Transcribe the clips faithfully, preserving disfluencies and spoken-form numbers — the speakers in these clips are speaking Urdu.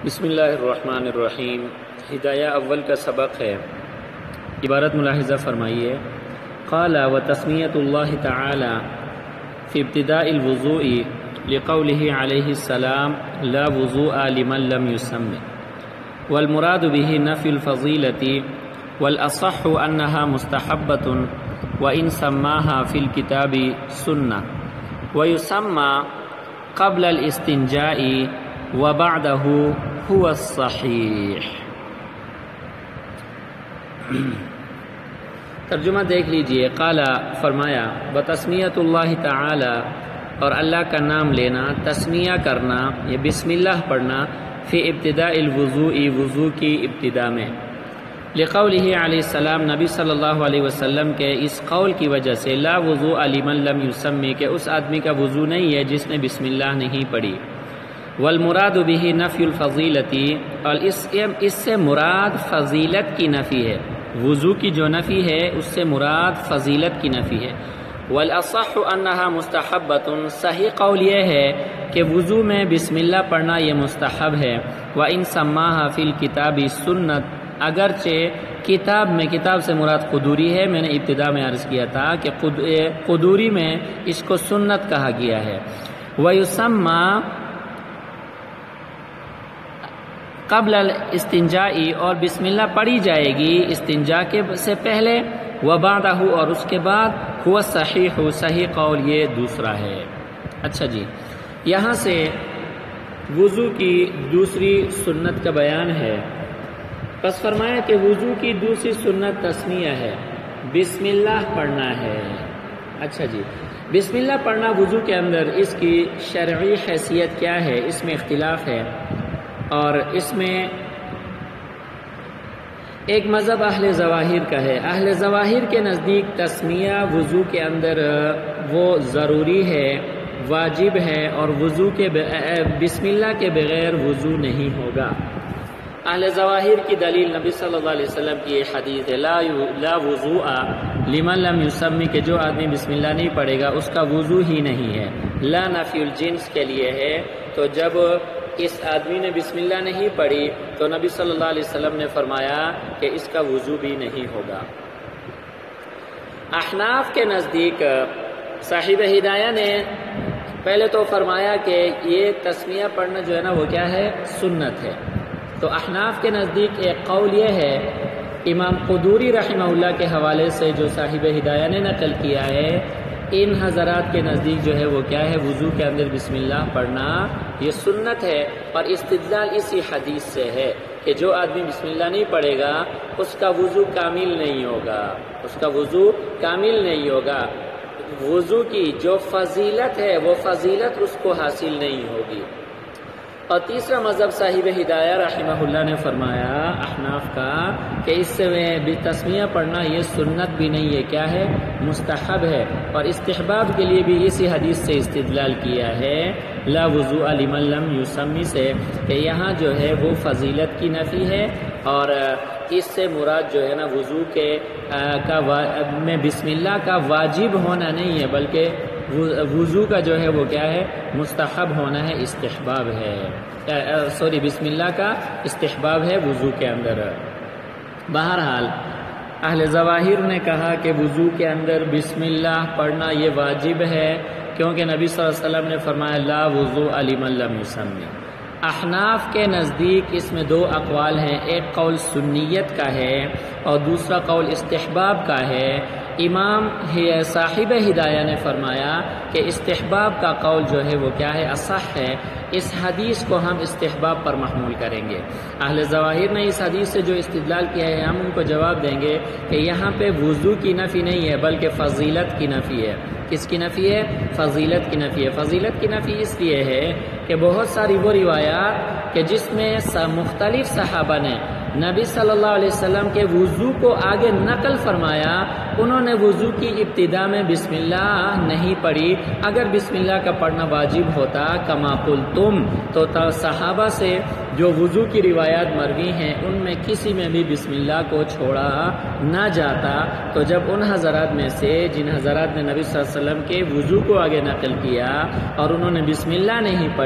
بسم اللہ الرحمن الرحیم۔ ہدایہ اول کا سبق ہے، عبارت ملاحظہ فرمائیے۔ قال وتسمیۃ اللہ تعالی فی ابتداء الوضوء لقولہ علیہ السلام لا وضوء لمن لم يسم، والمراد به نفی الفضیلۃ، والاصح انها مستحبۃ وان سماها فی الکتاب سنہ، ویسمى قبل الاستنجاء وبعدہ هو الصحیح۔ ترجمہ دیکھ لیجئے۔ قال فرمایا، بتسمیۃ اللہ تعالی، اور اللہ کا نام لینا، تسمیہ کرنا، یہ بسم اللہ پڑھنا، فی ابتداء الوضوء، وضو کی ابتدا میں، لقولہ علیہ السلام، نبی صلی اللہ علیہ وسلم کے اس قول کی وجہ سے، لا وضوء لمن لم یسمی، کہ اس آدمی کا وضو نہیں ہے جس نے بسم اللہ نہیں پڑھی، والمراد به نفی الفضیلۃ، اور اس اس سے مراد فضیلت کی نفی ہے، وضو کی جو نفی ہے اس سے مراد فضیلت کی نفی ہے۔ والاصح انها مستحبۃ، صحیح قول یہ ہے کہ وضو میں بسم اللہ پڑھنا یہ مستحب ہے۔ وان سماها فی الکتاب سنت، اگرچہ کتاب میں، کتاب سے مراد قدوری ہے، میں نے ابتدا میں عرض کیا تھا کہ قدوری میں اس کو سنت کہا گیا ہے۔ ویسمى قبل الاستنجاء، اور بسم اللہ پڑھی جائے گی استنجا کے سے پہلے، وبعدہ، اور اس کے بعد، هو صحیح، صحیح قول یہ دوسرا ہے۔ اچھا جی، یہاں سے وضو کی دوسری سنت کا بیان ہے۔ پس فرمایا کہ وضو کی دوسری سنت تسمیہ ہے، بسم اللہ پڑھنا ہے۔ اچھا جی، بسم اللہ پڑھنا وضو کے اندر، اس کی شرعی حیثیت کیا ہے، اس میں اختلاف ہے، اور اس میں ایک مذہب اہل ظواہر کا ہے۔ اہل ظواہر کے نزدیک تسمیہ وضو کے اندر وہ ضروری ہے، واجب ہے، اور وضو کے بسم اللہ کے بغیر وضو نہیں ہوگا۔ اہل ظواہر کی دلیل نبی صلی اللہ علیہ وسلم کی یہ حدیث ہے، لا لا وضوء لمن لم یسمی، کہ جو آدمی بسم اللہ نہیں پڑھے گا اس کا وضو ہی نہیں ہے۔ لا نفی الجنس کے لیے ہے، تو جب اس آدمی نے بسم اللہ نہیں پڑھی تو نبی صلی اللہ علیہ وسلم نے فرمایا کہ اس کا وضو بھی نہیں ہوگا۔ احناف کے نزدیک صاحب ہدایہ نے پہلے تو فرمایا کہ یہ تسمیہ پڑھنا جو ہے نا وہ کیا ہے، سنت ہے۔ تو احناف کے نزدیک ایک قول یہ ہے، امام قدوری رحمہ اللہ کے حوالے سے جو صاحب ہدایہ نے نقل کیا ہے، ان حضرات کے نزدیک جو ہے وہ کیا ہے، وضو کے اندر بسم اللہ پڑھنا یہ سنت ہے، اور استدلال اسی حدیث سے ہے کہ جو آدمی بسم اللہ نہیں پڑھے گا اس کا وضو کامل نہیں ہوگا، اس کا وضو کامل نہیں ہوگا، وضو کی جو فضیلت ہے وہ فضیلت اس کو حاصل نہیں ہوگی۔ اور تیسرا مذہب صاحب ہدایہ رحمہ اللہ نے فرمایا، احناف کا، کہ اس سے تسمیہ پڑھنا یہ سنت بھی نہیں ہے، کیا ہے، مستحب ہے، اور استحباب کے لیے بھی اسی حدیث سے استدلال کیا ہے، لا وضوء لمن لم یسمی سے، کہ یہاں جو ہے وہ فضیلت کی نفی ہے، اور اس سے مراد جو ہے نا وضو کے کا میں بسم اللہ کا واجب ہونا نہیں ہے، بلکہ وضو کا جو ہے وہ کیا ہے، مستحب ہونا ہے، استحباب ہے، سوری بسم اللہ کا استحباب ہے وضو کے اندر۔ بہرحال اہل ظواہر نے کہا کہ وضو کے اندر بسم اللہ پڑھنا یہ واجب ہے، کیونکہ نبی صلی اللہ علیہ وسلم نے فرمایا لا وضوء لمن لم یسمی۔ احناف کے نزدیک اس میں دو اقوال ہیں، ایک قول سنیت کا ہے اور دوسرا قول استحباب کا ہے۔ امام صاحب ہدایہ نے فرمایا کہ استحباب کا قول جو ہے وہ کیا ہے، اصح ہے، اس حدیث کو ہم استحباب پر محمول کریں گے۔ اہل ظواہر نے اس حدیث سے جو استدلال کیا ہے، ہم ان کو جواب دیں گے کہ یہاں پہ وضو کی نفی نہیں ہے بلکہ فضیلت کی نفی ہے۔ کس کی نفی ہے؟ فضیلت کی نفی ہے۔ فضیلت کی نفی اس لیے ہے کہ بہت ساری وہ روایات کہ جس میں مختلف صحابہ نے نبی صلی اللہ علیہ وسلم کے وضو کو آگے نقل فرمایا، انہوں نے وضو کی ابتدا میں بسم اللہ نہیں پڑھی۔ اگر بسم اللہ کا پڑھنا واجب ہوتا کما قلتم، تو صحابہ سے جو وضو کی روایات مروی ہیں ان میں کسی میں بھی بسم اللہ کو چھوڑا نہ جاتا۔ تو جب ان حضرات میں سے جن حضرات نے نبی صلی اللہ علیہ وسلم کے وضو کو آگے نقل کیا اور انہوں نے بسم اللہ نہیں پڑھی،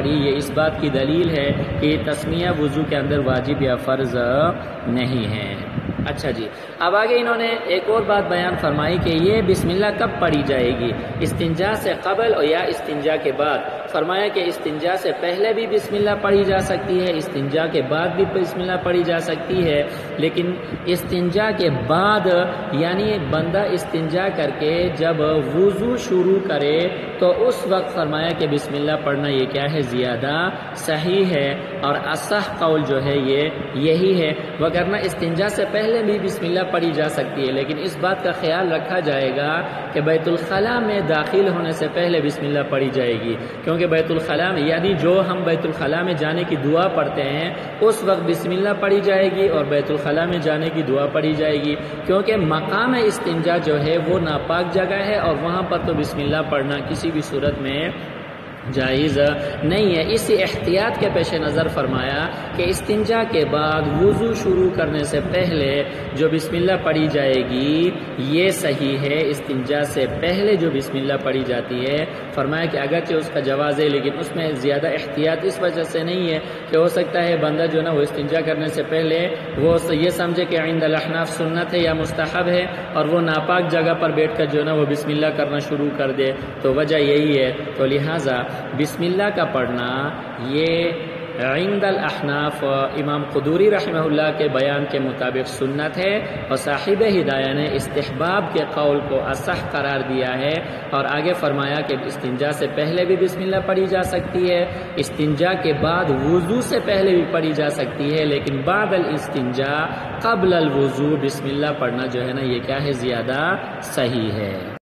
صحیح، یہ اس بات کی دلیل ہے کہ تسمیہ وضو کے اندر واجب یا فرض نہیں ہے۔ اچھا جی، اب آگے انہوں نے ایک اور بات بیان فرمائی کہ یہ بسم اللہ کب پڑھی جائے گی، استنجا سے قبل اور یا استنجا کے بعد۔ فرمایا کہ استنجا سے پہلے بھی بسم اللہ پڑھی جا سکتی ہے، استنجا کے بعد بھی بسم اللہ پڑھی جا سکتی ہے، لیکن استنجا کے بعد یعنی بندہ استنجا کر کے جب وضو شروع کرے تو اس وقت فرمایا کہ بسم اللہ پڑھنا یہ کیا ہے، زیادہ صحیح ہے اور اصح قول جو ہے یہ یہی ہے، وگرنہ استنجا سے پہلے بھی بسم اللہ پڑھی جا سکتی ہے، لیکن اس بات کا خیال رکھا جائے گا کہ بیت الخلاء میں داخل ہونے سے پہلے بسم اللہ پڑھی جائے گی، کیونکہ بیت الخلاء میں یعنی جو ہم بیت الخلاء میں جانے کی دعا پڑھتے ہیں اس وقت بسم اللہ پڑھی جائے گی اور بیت الخلاء میں جانے کی دعا پڑھی جائے گی، کیونکہ مقام استنجا جو ہے وہ ناپاک جگہ ہے اور وہاں پر تو بسم اللہ پڑھنا کسی بھی صورت میں جائز نہیں ہے۔ اسی احتیاط کے پیش نظر فرمایا کہ استنجا کے بعد وضو شروع کرنے سے پہلے جو بسم اللہ پڑھی جائے گی یہ صحیح ہے، استنجا سے پہلے جو بسم اللہ پڑھی جاتی ہے فرمایا کہ اگرچہ اس کا جواز ہے لیکن اس میں زیادہ احتیاط اس وجہ سے نہیں ہے کہ ہو سکتا ہے بندہ جو نا وہ استنجا کرنے سے پہلے وہ یہ سمجھے کہ عند الاحناف سنت ہے یا مستحب ہے اور وہ ناپاک جگہ پر بیٹھ کر جو نا وہ بسم اللہ کرنا شروع کر دے، تو وجہ یہی ہے، تو لہٰذا بسم اللہ کا پڑھنا یہ عند الاحناف امام قدوری رحمہ اللہ کے بیان کے مطابق سنت ہے، اور صاحب ہدایہ نے استحباب کے قول کو اصح قرار دیا ہے، اور آگے فرمایا کہ استنجا سے پہلے بھی بسم اللہ پڑھی جا سکتی ہے، استنجا کے بعد وضو سے پہلے بھی پڑھی جا سکتی ہے، لیکن بعد الاستنجا قبل الوضو بسم اللہ پڑھنا جو ہے نا یہ کیا ہے، زیادہ صحیح ہے۔